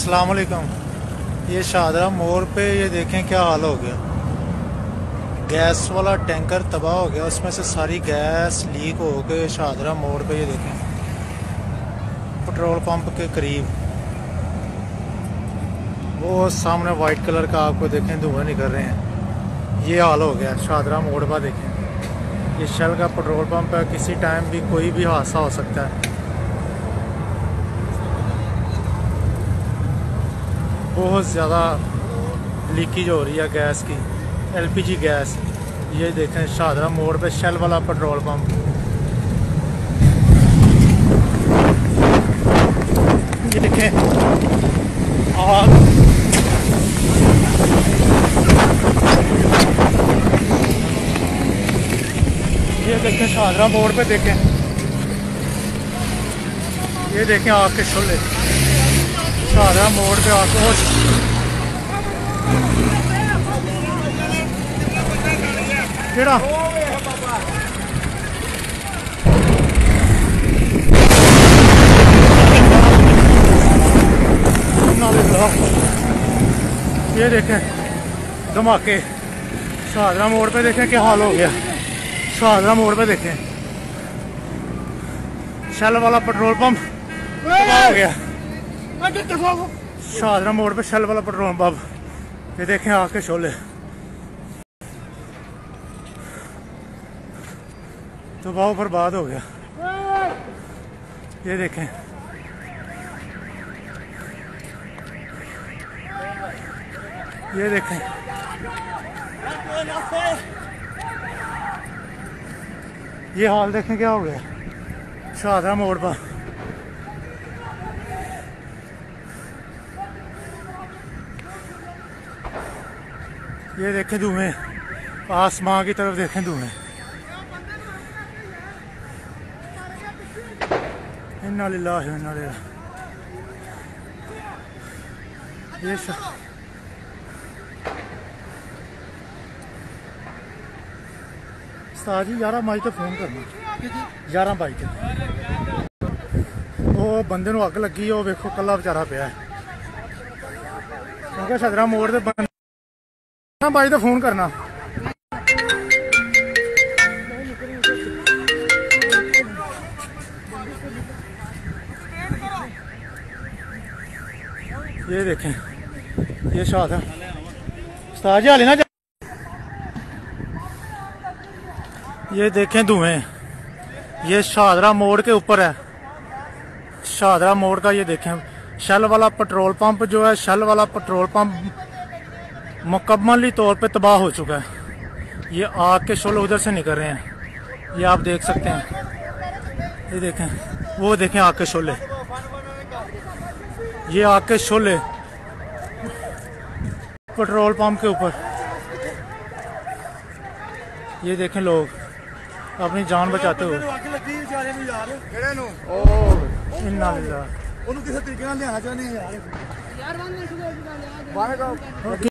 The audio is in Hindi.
अस्सलाम वालेकुम। ये शादरा मोड़ पे ये देखें क्या हाल हो गया। गैस वाला टैंकर तबाह हो गया, उसमें से सारी गैस लीक हो गई। शादरा मोड़ पे ये देखें पेट्रोल पंप के करीब वो सामने वाइट कलर का आपको देखें धुआं निकल रहे हैं। ये हाल हो गया शादरा मोड़ पर। देखें ये शेल का पेट्रोल पंप है, किसी टाइम भी कोई भी हादसा हो सकता है। बहुत ज़्यादा लीकेज हो रही है गैस की, LPG गैस। ये देखें शादरा मोड़ पे शेल वाला पेट्रोल पंप। ये देखें आग, ये देखें शादरा मोड़ पे देखें, ये देखें आग के शोले शादरा मोड़ पे आग। केड़ा ये देखें धमाके शादरा मोड़ पे। देखें क्या हाल हो गया शादरा मोड़ पे। देखें शेल वाला पेट्रोल पंप तबाह हो गया शादरा मोड़ पे। शेल वाला पेट्रोल पंप। ये देखें आग के शोले तबाह बर्बाद हो गया। ये देखें ये देखें ये हाल देखें क्या हो गया शादरा मोड़ पर। ये देखें धुएं, आसमां की तरफ देखें धुएं। इन्ना लिल्लाहि व इन्ना इलैहि। ये उस्ताद जी 11 मई तो फोन करना, 11 मई तो वो बंदे नूं अग लगी। वो वेखो कला बेचारा पिया है, क्योंकि शादरा मोड़ ते 11 मई तो फोन करना। ये देखें ये शादरा उस्ताद जी हाले ना। ये देखें धुएं, ये शादरा मोड़ के ऊपर है। शादरा मोड़ का ये देखें शेल वाला पेट्रोल पंप जो है, शेल वाला पेट्रोल पंप मुकम्मली तौर पे तबाह हो चुका है। ये आग के शोले उधर से निकल रहे हैं, ये आप देख सकते हैं। ये देखें वो देखें आग के शोले, ये आग के शोले पेट्रोल पंप के ऊपर। ये देखें लोग अपनी जान बचाते हुए। इन्ना लिल्लाह।